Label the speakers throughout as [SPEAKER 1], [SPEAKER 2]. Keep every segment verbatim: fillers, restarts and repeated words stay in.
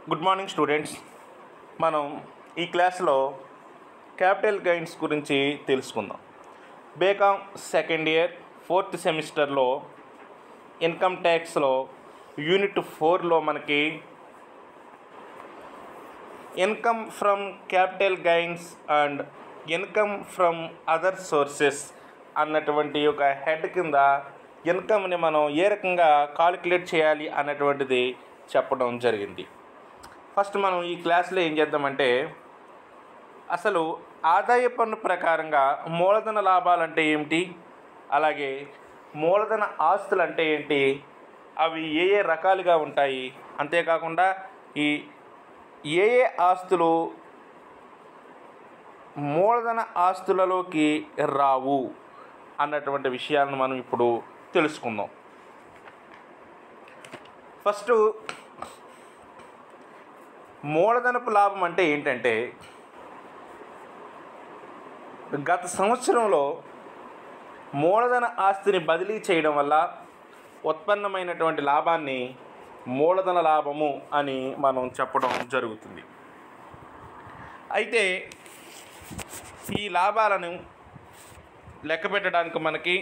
[SPEAKER 1] Good morning students. మనం ఈ క్లాస్లో క్యాపిటల్ గెయిన్స్ గురించి తెలుసుకుందాం. బీకామ్ సెకండ్ ఇయర్ ఫోర్త్ సెమిస్టర్లో ఇన్కమ్ ట్యాక్స్లో యూనిట్ ఫోర్లో మనకి income from capital gains and income from other sources అన్నటువంటి ఒక హెడ్ కింద ఇన్కమ్ని మనం ఏ రకంగా కాలిక్యులేట్ చేయాలి అన్నటువంటిది చెప్పడం జరిగింది. ఫస్ట్ మనం ఈ క్లాస్లో ఏం చేద్దామంటే, అసలు ఆదాయ పన్ను ప్రకారంగా మూలధన లాభాలు అంటే ఏమిటి, అలాగే మూలధన ఆస్తులు అంటే ఏంటి, అవి ఏ ఏ రకాలుగా ఉంటాయి, అంతేకాకుండా ఈ ఏ ఏ ఆస్తులు మూలధన ఆస్తులలోకి రావు అన్నటువంటి విషయాలను మనం ఇప్పుడు తెలుసుకుందాం. ఫస్ట్ మూలధనపు లాభం అంటే ఏంటంటే, గత సంవత్సరంలో మూలధన ఆస్తిని బదిలీ చేయడం వల్ల ఉత్పన్నమైనటువంటి లాభాన్ని మూలధన లాభము అని మనం చెప్పడం జరుగుతుంది. అయితే ఈ లాభాలను లెక్క పెట్టడానికి మనకి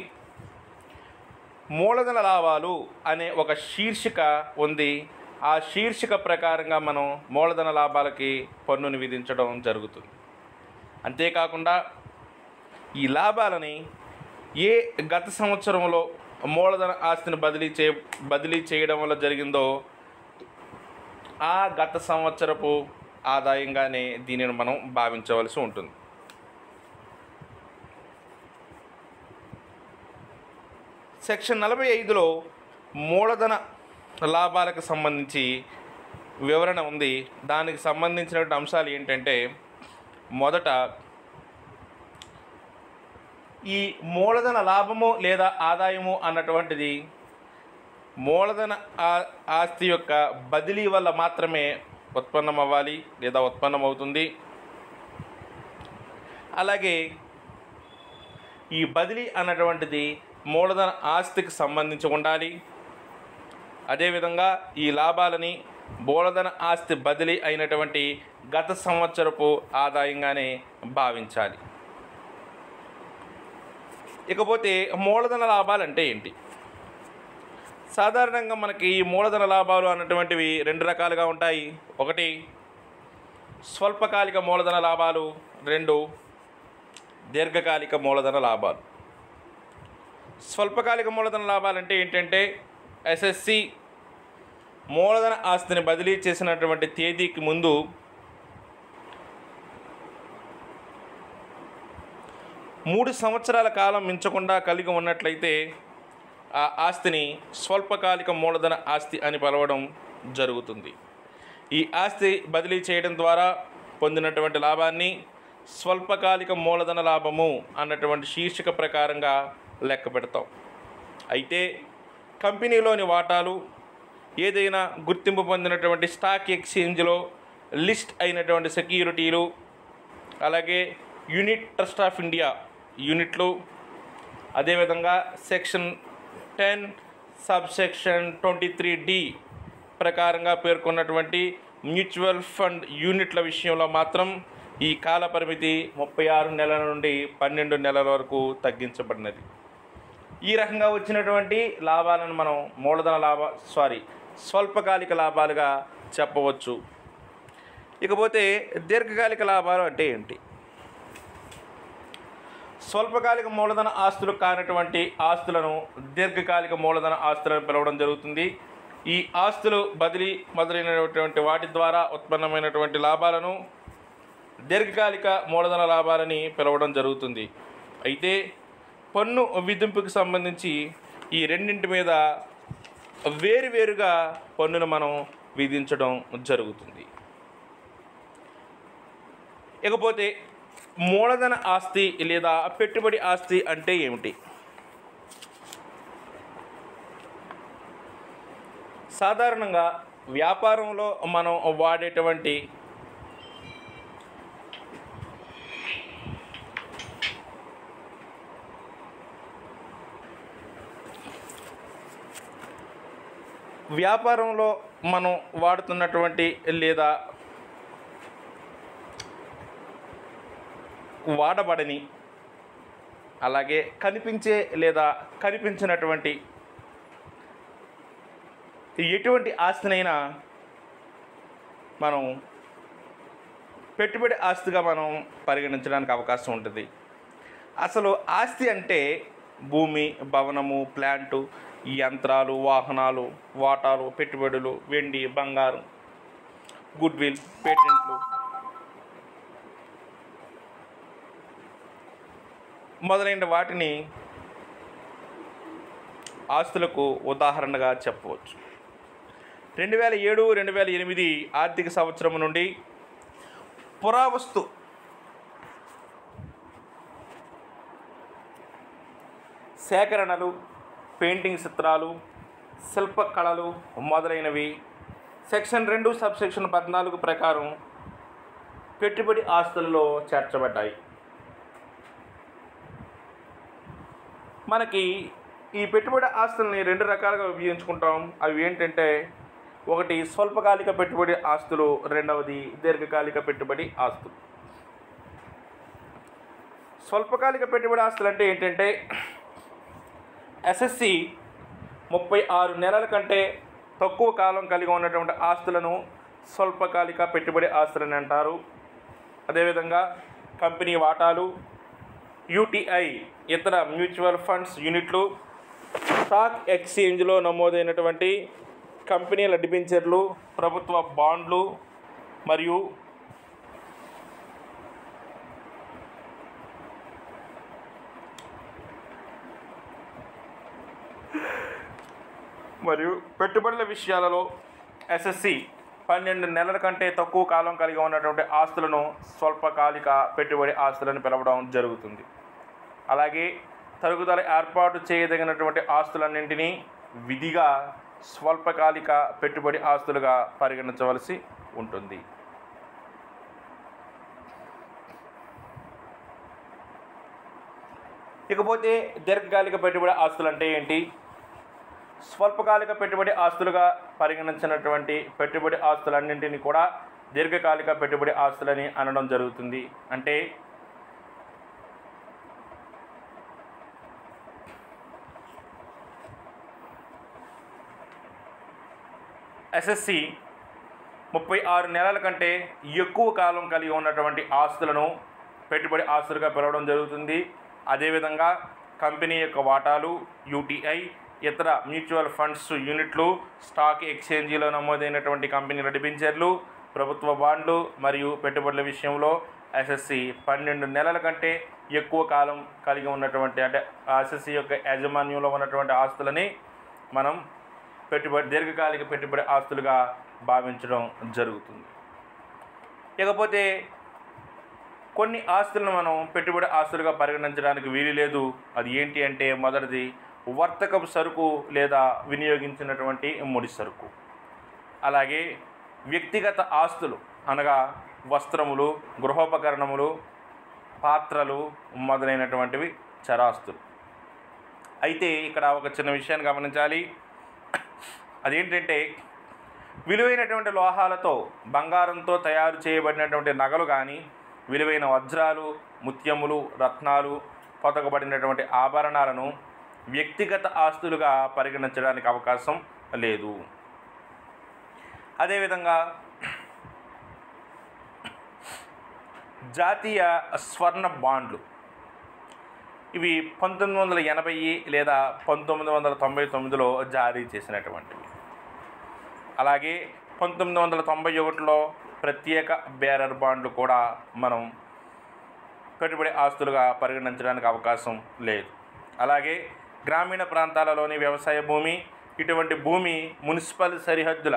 [SPEAKER 1] మూలధన లాభాలు అనే ఒక శీర్షిక ఉంది. ఆ శీర్షిక ప్రకారంగా మనం మూలధన లాభాలకి పన్నుని విధించడం జరుగుతుంది. అంతేకాకుండా ఈ లాభాలని ఏ గత సంవత్సరంలో మూలధన ఆస్తిని బదిలీ చే బదిలీ చేయడం వల్ల జరిగిందో ఆ గత సంవత్సరపు ఆదాయంగానే దీనిని మనం భావించవలసి ఉంటుంది. సెక్షన్ నలభై ఐదులో మూలధన లాభాలకు సంబంధించి వివరణ ఉంది. దానికి సంబంధించినటువంటి అంశాలు ఏంటంటే, మొదట ఈ మూలధన లాభము లేదా ఆదాయము అన్నటువంటిది మూలధన ఆస్తి యొక్క బదిలీ వల్ల మాత్రమే ఉత్పన్నం అవ్వాలి లేదా ఉత్పన్నం అవుతుంది. అలాగే ఈ బదిలీ అన్నటువంటిది మూలధన ఆస్తికి సంబంధించి ఉండాలి. అదేవిధంగా ఈ లాభాలని మూలధన ఆస్తి బదిలీ అయినటువంటి గత సంవత్సరపు ఆదాయంగానే భావించాలి. ఇకపోతే మూలధన లాభాలు అంటే ఏంటి? సాధారణంగా మనకి ఈ మూలధన లాభాలు అన్నటువంటివి రెండు రకాలుగా ఉంటాయి. ఒకటి స్వల్పకాలిక మూలధన లాభాలు, రెండు దీర్ఘకాలిక మూలధన లాభాలు. స్వల్పకాలిక మూలధన లాభాలు అంటే ఏంటంటే, ఎస్ఎస్సి మూలధన ఆస్తిని బదిలీ చేసినటువంటి తేదీకి ముందు మూడు సంవత్సరాల కాలం మించకుండా కలిగి ఉన్నట్లయితే ఆ ఆస్తిని స్వల్పకాలిక మూలధన ఆస్తి అని పిలవడం జరుగుతుంది. ఈ ఆస్తి బదిలీ చేయడం ద్వారా పొందినటువంటి లాభాన్ని స్వల్పకాలిక మూలధన లాభము అన్నటువంటి శీర్షిక ప్రకారంగా లెక్క పెడతాం. అయితే కంపెనీలోని వాటాలు, ఏదైనా గుర్తింపు పొందినటువంటి స్టాక్ ఎక్స్చేంజ్లో లిస్ట్ అయినటువంటి సెక్యూరిటీలు, అలాగే యూనిట్ ట్రస్ట్ ఆఫ్ ఇండియా యూనిట్లు, అదేవిధంగా section ten sub section twenty three D ప్రకారంగా పేర్కొన్నటువంటి మ్యూచువల్ ఫండ్ యూనిట్ల విషయంలో మాత్రం ఈ కాల పరిమితి ముప్పై ఆరు నెలల నుండి పన్నెండు నెలల వరకు తగ్గించబడినది. ఈ రకంగా వచ్చినటువంటి లాభాలను మనం మూలధన లాభ సారీ స్వల్పకాలిక లాభాలుగా చెప్పవచ్చు. ఇకపోతే దీర్ఘకాలిక లాభాలు అంటే ఏంటి? స్వల్పకాలిక మూలధన ఆస్తులు కానటువంటి ఆస్తులను దీర్ఘకాలిక మూలధన ఆస్తులను పిలవడం జరుగుతుంది. ఈ ఆస్తులు బదిలీ మొదలైనటువంటి వాటి ద్వారా ఉత్పన్నమైనటువంటి లాభాలను దీర్ఘకాలిక మూలధన లాభాలని పిలవడం జరుగుతుంది. అయితే పన్ను విధింపుకి సంబంధించి ఈ రెండింటి మీద వేరువేరుగా పన్నును మనం విధించడం జరుగుతుంది. ఇకపోతే మూలధన ఆస్తి లేదా పెట్టుబడి ఆస్తి అంటే ఏమిటి? సాధారణంగా వ్యాపారంలో మనం వాడేటువంటి వ్యాపారంలో మనం వాడుతున్నటువంటి లేదా వాడబడని, అలాగే కనిపించే లేదా కనిపించినటువంటి ఎటువంటి ఆస్తినైనా మనం పెట్టుబడి ఆస్తిగా మనం పరిగణించడానికి అవకాశం ఉంటుంది. అసలు ఆస్తి అంటే భూమి, భవనము, ప్లాంటు, యంత్రాలు, వాహనాలు, వాటాలు, పెట్టుబడులు, వెండి, బంగారం, గుడ్విల్, పేటెంట్లు మొదలైన వాటిని ఆస్తులకు ఉదాహరణగా చెప్పవచ్చు. రెండు వేల ఏడు రెండు వేల ఎనిమిది ఆర్థిక సంవత్సరం నుండి పురావస్తు సేకరణలు, పెయింటింగ్ చిత్రాలు, శిల్పకళలు మొదలైనవి సెక్షన్ రెండు సబ్ సెక్షన్ పద్నాలుగు ప్రకారం పెట్టుబడి ఆస్తులలో చేర్చబడ్డాయి. మనకి ఈ పెట్టుబడి ఆస్తుల్ని రెండు రకాలుగా విభజించుకుంటాం. అవి ఏంటంటే, ఒకటి స్వల్పకాలిక పెట్టుబడి ఆస్తులు, రెండవది దీర్ఘకాలిక పెట్టుబడి ఆస్తులు. స్వల్పకాలిక పెట్టుబడి ఆస్తులు అంటే ఏంటంటే, ఎస్ఎస్సి ముప్పై ఆరు నెలల కంటే తక్కువ కాలం కలిగి ఉన్నటువంటి ఆస్తులను స్వల్పకాలిక పెట్టుబడి ఆస్తులని అంటారు. అదేవిధంగా కంపెనీ వాటాలు, యూటీఐ, ఇతర మ్యూచువల్ ఫండ్స్ యూనిట్లు, స్టాక్ ఎక్స్చేంజ్లో నమోదైనటువంటి కంపెనీల డిబెంచర్లు, ప్రభుత్వ బాండ్లు మరియు మరియు పెట్టుబడుల విషయాలలో ఎస్ఎస్సి పన్నెండు నెలల కంటే తక్కువ కాలం కలిగి ఉన్నటువంటి ఆస్తులను స్వల్పకాలిక పెట్టుబడి ఆస్తులను పిలవడం జరుగుతుంది. అలాగే తరుగుదల ఏర్పాటు చేయదగినటువంటి ఆస్తులన్నింటినీ విధిగా స్వల్పకాలిక పెట్టుబడి ఆస్తులుగా పరిగణించవలసి ఉంటుంది. ఇకపోతే దీర్ఘకాలిక పెట్టుబడి ఆస్తులు అంటే ఏంటి? స్వల్పకాలిక పెట్టుబడి ఆస్తులుగా పరిగణించినటువంటి పెట్టుబడి ఆస్తులన్నింటినీ కూడా దీర్ఘకాలిక పెట్టుబడి ఆస్తులని అనడం జరుగుతుంది. అంటే ఎస్ఎస్సి ముప్పై ఆరు నెలల కంటే ఎక్కువ కాలం కలిగి ఉన్నటువంటి ఆస్తులను పెట్టుబడి ఆస్తులుగా పిలవడం జరుగుతుంది. అదేవిధంగా కంపెనీ యొక్క వాటాలు, యూటీఐ, ఇతర మ్యూచువల్ ఫండ్స్ యూనిట్లు, స్టాక్ ఎక్స్చేంజీలో నమోదైనటువంటి కంపెనీల డిబెంచర్లు, ప్రభుత్వ బాండ్లు మరియు పెట్టుబడుల విషయంలో ఎస్ఎస్సి పన్నెండు నెలల కంటే ఎక్కువ కాలం కలిగి ఉన్నటువంటి, అంటే ఎస్ఎస్సి యొక్క యాజమాన్యంలో ఉన్నటువంటి ఆస్తులని మనం పెట్టుబడి దీర్ఘకాలిక పెట్టుబడి ఆస్తులుగా భావించడం జరుగుతుంది. ఇకపోతే కొన్ని ఆస్తులను మనం పెట్టుబడి ఆస్తులుగా పరిగణించడానికి వీలు లేదు. అది ఏంటి అంటే, మొదటిది వర్తకపు సరుకు లేదా వినియోగించినటువంటి ముడి సరుకు. అలాగే వ్యక్తిగత ఆస్తులు అనగా వస్త్రములు, గృహోపకరణములు, పాత్రలు మొదలైనటువంటివి చరాస్తులు. అయితే ఇక్కడ ఒక చిన్న విషయాన్ని గమనించాలి. అదేంటంటే, విలువైనటువంటి లోహాలతో, బంగారంతో తయారు చేయబడినటువంటి నగలు కానీ, విలువైన వజ్రాలు, ముత్యములు, రత్నాలు, పొదగబడినటువంటి ఆభరణాలను వ్యక్తిగత ఆస్తులుగా పరిగణించడానికి అవకాశం లేదు. అదేవిధంగా జాతీయ స్వర్ణ బాండ్లు, ఇవి పంతొమ్మిది వందల ఎనభై లేదా పంతొమ్మిది వందల తొంభై తొమ్మిదిలో జారీ చేసినటువంటివి. అలాగే పంతొమ్మిది వందల తొంభై ఒకటిలో ప్రత్యేక బేరర్ బాండ్లు కూడా మనం పెట్టుబడి ఆస్తులుగా పరిగణించడానికి అవకాశం లేదు. అలాగే గ్రామీణ ప్రాంతాలలోని వ్యవసాయ భూమి, ఇటువంటి భూమి మున్సిపల్ సరిహద్దుల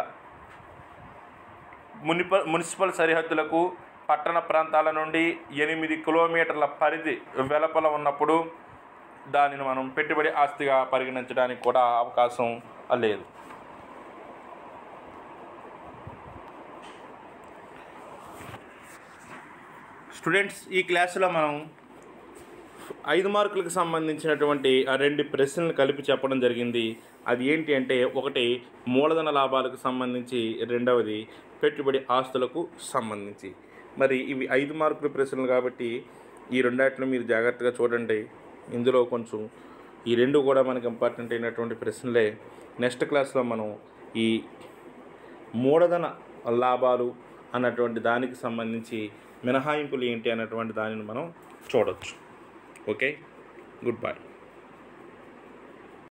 [SPEAKER 1] మునిప మున్సిపల్ సరిహద్దులకు పట్టణ ప్రాంతాల నుండి ఎనిమిది కిలోమీటర్ల పరిధి వెలుపల ఉన్నప్పుడు దానిని మనం పెట్టుబడి ఆస్తిగా పరిగణించడానికి కూడా అవకాశం లేదు. స్టూడెంట్స్, ఈ క్లాసులో మనం ఐదు మార్కులకు సంబంధించినటువంటి ఆ రెండు ప్రశ్నలు కలిపి చెప్పడం జరిగింది. అది ఏంటి అంటే, ఒకటి మూలధన లాభాలకు సంబంధించి, రెండవది పెట్టుబడి ఆస్తులకు సంబంధించి. మరి ఇవి ఐదు మార్కుల ప్రశ్నలు కాబట్టి ఈ రెండాటిని మీరు జాగ్రత్తగా చూడండి. ఇందులో కొంచెం ఈ రెండు కూడా మనకి ఇంపార్టెంట్ అయినటువంటి ప్రశ్నలే. నెక్స్ట్ క్లాస్లో మనం ఈ మూలధన లాభాలు అన్నటువంటి దానికి సంబంధించి మినహాయింపులు ఏంటి అన్నటువంటి దానిని మనం చూడవచ్చు. Okay, good by.